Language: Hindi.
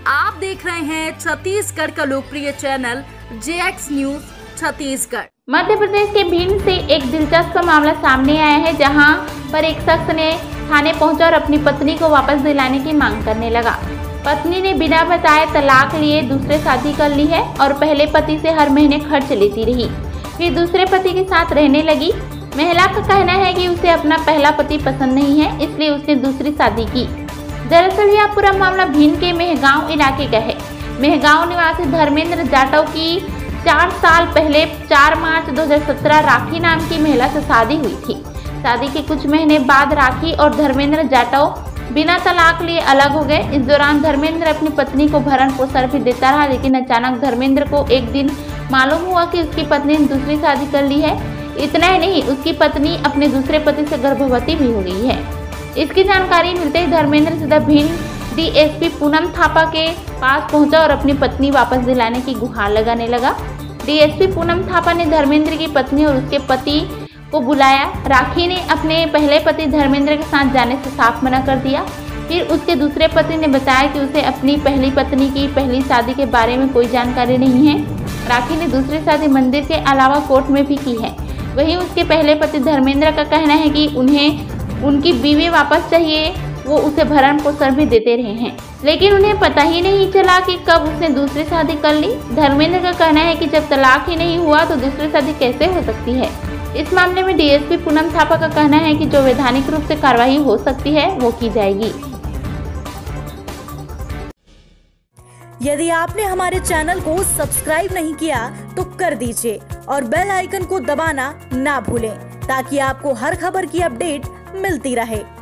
आप देख रहे हैं छत्तीसगढ़ का लोकप्रिय channel JX news Chhattisgarh. Madhya Pradesh के भिंड से एक दिलचस्प मामला सामने आया है, जहां पर एक शख्स ने थाने पहुंचा और अपनी पत्नी को वापस दिलाने की मांग करने लगा। पत्नी ने बिना बताए तलाक लिए दूसरे शादी कर ली है और पहले पति से हर महीने खर्च लेती रही, फिर दूसरे पति के साथ रहने लगी। महिला का कहना है कि उसे अपना पहला पति पसंद नहीं है, इसलिए उसने दूसरी शादी की। दरअसल यह पूरा मामला भिंड के मेहगांव इलाके का है। मेहगांव निवासी धर्मेंद्र जाटव की 4 साल पहले 4 मार्च 2017 राखी नाम की महिला से शादी हुई थी। शादी के कुछ महीने बाद राखी और धर्मेंद्र जाटव बिना तलाक लिए अलग हो गए। इस दौरान धर्मेंद्र अपनी पत्नी को भरण पोषण भी देता रहा, लेकिन अचानक धर्मेंद्र को एक दिन मालूम हुआ कि उसकी पत्नी ने दूसरी शादी कर ली है। इतना ही नहीं, उसकी पत्नी अपने दूसरे पति से गर्भवती भी हो गई है। इसकी जानकारी मिलते ही धर्मेंद्र सीधा भिंड DSP पूनम थापा के पास पहुंचा और अपनी पत्नी वापस दिलाने की गुहार लगाने लगा। DSP पूनम थापा ने धर्मेंद्र की पत्नी और उसके पति को बुलाया। राखी ने अपने पहले पति धर्मेंद्र के साथ जाने से साफ मना कर दिया। फिर उसके दूसरे पति ने बताया कि उसे अपनी पहली पत्नी की पहली शादी के बारे में कोई जानकारी नहीं है। राखी ने दूसरी शादी मंदिर के अलावा कोर्ट में भी की है। वहीं उसके पहले पति धर्मेंद्र का कहना है कि उन्हें उनकी बीवी वापस चाहिए। वो उसे भरण पोषण भी देते रहे हैं, लेकिन उन्हें पता ही नहीं चला कि कब उसने दूसरी शादी कर ली। धर्मेंद्र का कहना है कि जब तलाक ही नहीं हुआ तो दूसरी शादी कैसे हो सकती है। इस मामले में DSP पूनम थापा का कहना है कि जो वैधानिक रूप से कार्रवाई हो सकती है वो की जाएगी। यदि आपने हमारे चैनल को सब्सक्राइब नहीं किया तो कर दीजिए और बेल आइकन को दबाना ना भूलें, ताकि आपको हर खबर की अपडेट मिलती रहे।